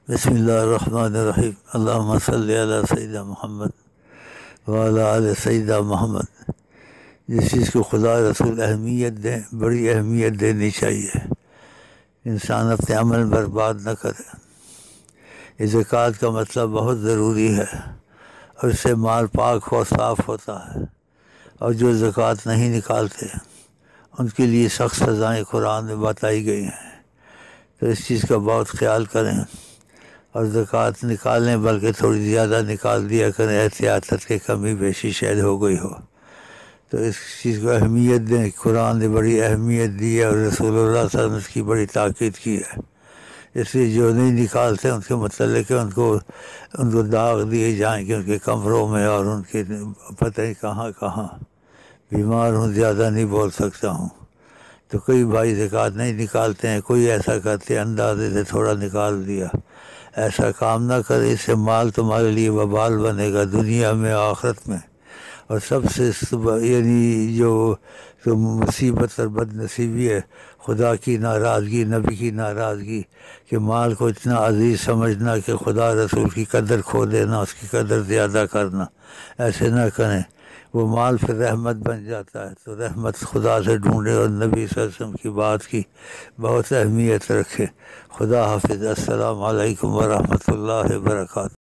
بسم اللہ الرحمن الرحیم، اللہم صلی علی سیدنا محمد وعلی آل سیدنا محمد۔ جس چیز کو خدا رسول اہمیت دیں، بڑی اہمیت دینی چاہیے، انسان اپنے عمل برباد نہ کرے۔ یہ زکوٰۃ کا مطلب بہت ضروری ہے، اور اس سے مال پاک و صاف ہوتا ہے، اور جو زکوٰۃ نہیں نکالتے ان کے لیے سخت سزائیں قرآن میں بتائی گئی ہیں۔ تو اس چیز کا بہت خیال کریں، اور زکوٰۃ نکالیں بلکہ تھوڑی زیادہ نکال دیا کریں، احتیاطت کے کمی بیشی شاید ہو گئی ہو، تو اس چیز کو اہمیت دیں۔ قرآن نے بڑی اہمیت دی ہے، اور رسول اللہ صلی اللہ علیہ وسلم نے اس کی بڑی تاکید کی ہے۔ اس لیے جو نہیں نکالتے ان کے متعلق ان کو داغ دیے جائیں کہ ان کے کمروں میں، اور ان کے پتہ نہیں کہاں کہاں۔ بیمار ہوں، زیادہ نہیں بول سکتا ہوں، تو کئی بھائی زکوٰۃ نہیں نکالتے ہیں، کوئی ایسا کرتے اندازے سے تھوڑا نکال دیا۔ ایسا کام نہ کرے، اس سے مال تمہارے لیے وبال بنے گا دنیا میں آخرت میں۔ اور سب سے یعنی جو مصیبت اور بد نصیبی ہے، خدا کی ناراضگی، نبی کی ناراضگی، کہ مال کو اتنا عزیز سمجھنا کہ خدا رسول کی قدر کھو دینا، اس کی قدر زیادہ کرنا۔ ایسے نہ کریں، وہ مال پھر رحمت بن جاتا ہے۔ تو رحمت خدا سے ڈھونڈے، اور نبی صلی اللہ علیہ وسلم کی بات کی بہت اہمیت رکھے۔ خدا حافظ۔ السلام علیکم ورحمۃ اللہ وبرکاتہ۔